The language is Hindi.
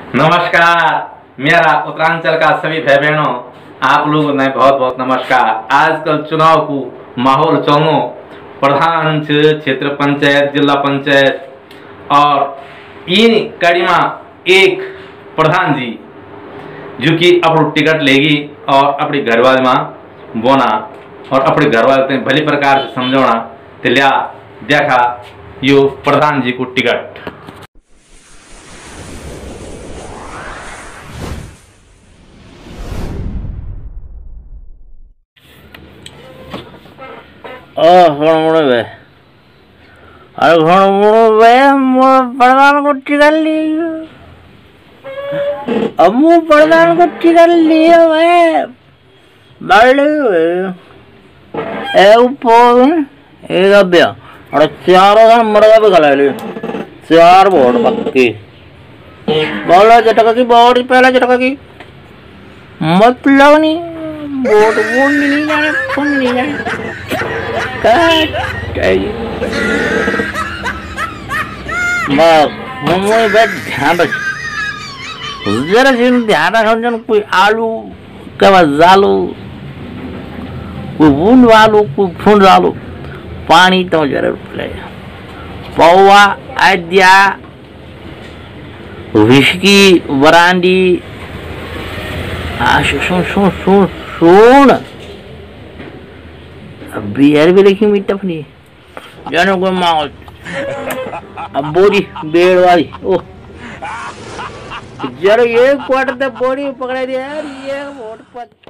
नमस्कार मेरा उत्तरांचल का सभी भाई बहनों, आप लोगों ने बहुत बहुत नमस्कार। आजकल चुनाव को माहौल चलो प्रधान क्षेत्र पंचायत, जिला पंचायत और इन कड़ी में एक प्रधान जी जो कि अपनी टिकट लेगी और अपनी घरवाले में बोना और अपने घरवाले भली प्रकार से समझाना तो लिया देखा यो प्रधान जी को टिकट। प्रधान को टिकट ली, अमू प्रधान को टिकट लिए एक अभ्या और चारों जन मर्दा भी खा ले, चार वोट पक्की बोला झटका की बॉडी पहले झटका की मतलब नहीं वोट वोट नहीं जाने फोन नहीं जाने ध्यान रख जरा ध्यान रख कोई आलू क्या जालू कोई बूंद वालू कोई फूंद वालू पानी तो जरूर पिले पौवा आद्या विस्की बरांडी सुन सुन सुन सुन बियर भी लिखी मीठा अपनी जानो कोई मांगो अब बोरी बेड़ वाली ओ जरा ये क्वार्टर तक बोरी पकड़ा दिया यार ये वोट पर